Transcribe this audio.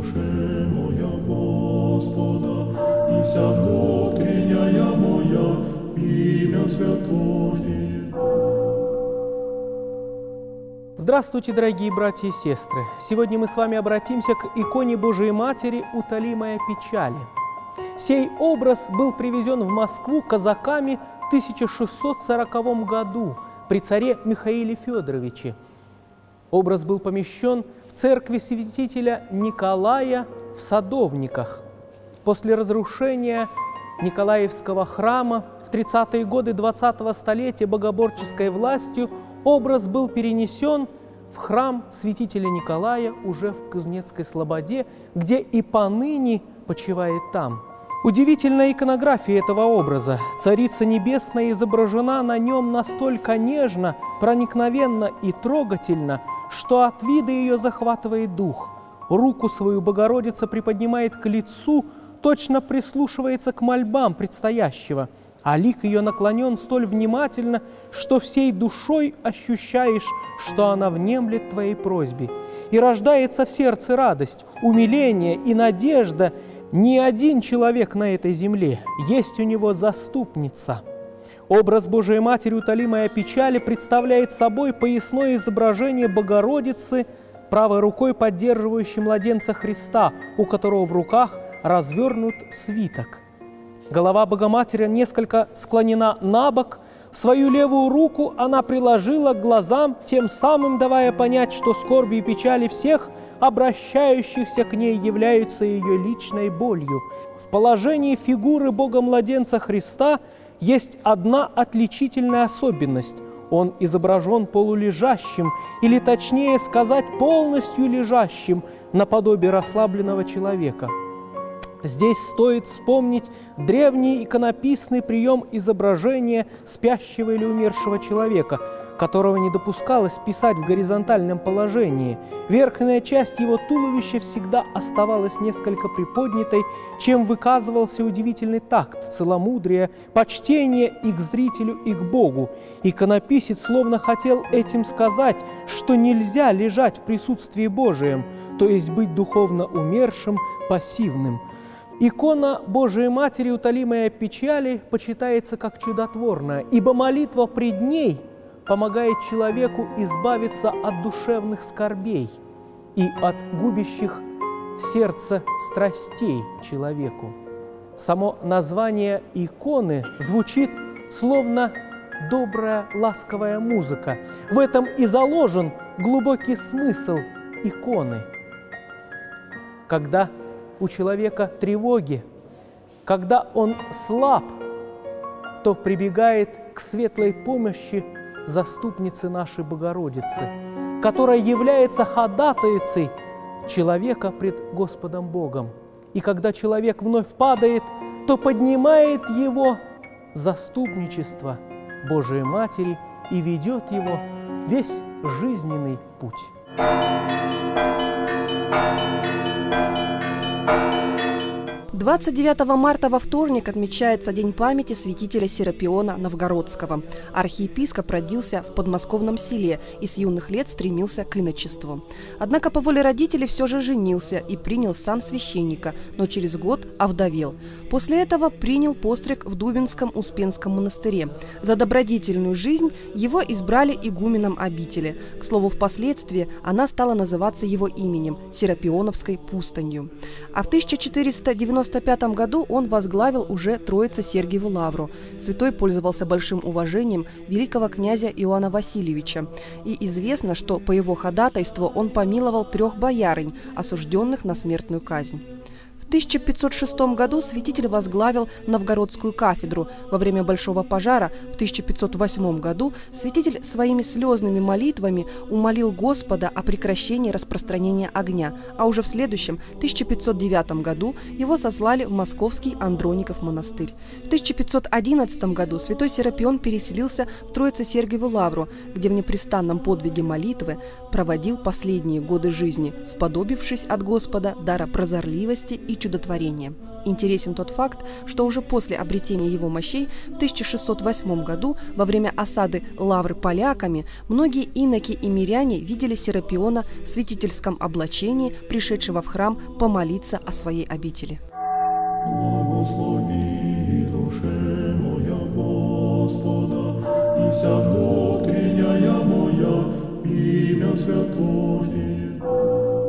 душе моя Господа, и вся внутренняя моя имя святое. Здравствуйте, дорогие братья и сестры! Сегодня мы с вами обратимся к иконе Божией Матери «Утолимая печали». Сей образ был привезен в Москву казаками в 1640 году при царе Михаиле Федоровиче. Образ был помещен в церкви святителя Николая в Садовниках. После разрушения Николаевского храма в 30-е годы 20-го столетия богоборческой властью образ был перенесен в храм святителя Николая уже в Кузнецкой Слободе, где и поныне почивает там. Удивительная иконография этого образа. Царица Небесная изображена на нем настолько нежно, проникновенно и трогательно, что от вида ее захватывает дух. Руку свою Богородица приподнимает к лицу, точно прислушивается к мольбам предстоящего, а лик ее наклонен столь внимательно, что всей душой ощущаешь, что она внемлет твоей просьбе. И рождается в сердце радость, умиление и надежда. Ни один человек на этой земле, есть у него заступница. Образ Божией Матери «Утолимая печали» представляет собой поясное изображение Богородицы, правой рукой поддерживающей младенца Христа, у которого в руках развернут свиток. Голова Богоматери несколько склонена на бок, свою левую руку она приложила к глазам, тем самым давая понять, что скорби и печали всех обращающихся к ней являются ее личной болью. В положении фигуры Бога-младенца Христа есть одна отличительная особенность. Он изображен полулежащим, или точнее сказать, полностью лежащим, наподобие расслабленного человека. Здесь стоит вспомнить древний иконописный прием изображения спящего или умершего человека, которого не допускалось писать в горизонтальном положении. Верхняя часть его туловища всегда оставалась несколько приподнятой, чем выказывался удивительный такт, целомудрие, почтение и к зрителю, и к Богу. Иконописец словно хотел этим сказать, что нельзя лежать в присутствии Божием, то есть быть духовно умершим, пассивным. Икона Божией Матери «Утолимая печали» почитается как чудотворная, ибо молитва пред ней помогает человеку избавиться от душевных скорбей и от губящих сердце страстей человеку. Само название иконы звучит словно добрая, ласковая музыка. В этом и заложен глубокий смысл иконы. Когда у человека тревоги, когда он слаб, то прибегает к светлой помощи заступницы нашей Богородицы, которая является ходатайцей человека пред Господом Богом. И когда человек вновь падает, то поднимает его заступничество Божией Матери и ведет его весь жизненный путь. 29 марта во вторник отмечается День памяти святителя Серапиона Новгородского. Архиепископ родился в подмосковном селе и с юных лет стремился к иночеству. Однако по воле родителей все же женился и принял сан священника, но через год овдовел. После этого принял постриг в Дубинском Успенском монастыре. За добродетельную жизнь его избрали игуменом обители. К слову, впоследствии она стала называться его именем – Серапионовской пустынью. А в 1495 году он возглавил уже Троице-Сергиеву лавру. Святой пользовался большим уважением великого князя Иоанна Васильевича. И известно, что по его ходатайству он помиловал 3 боярынь, осужденных на смертную казнь. В 1506 году святитель возглавил Новгородскую кафедру. Во время Большого пожара в 1508 году святитель своими слезными молитвами умолил Господа о прекращении распространения огня, а уже в следующем, 1509 году, его сослали в московский Андроников монастырь. В 1511 году святой Серапион переселился в Троице-Сергиеву лавру, где в непрестанном подвиге молитвы проводил последние годы жизни, сподобившись от Господа дара прозорливости и чудотворения. Интересен тот факт, что уже после обретения его мощей в 1608 году во время осады Лавры поляками многие иноки и миряне видели Серапиона в святительском облачении, пришедшего в храм помолиться о своей обители. Благослови, душе моя, Господа, и вся внутренняя моя имя святое.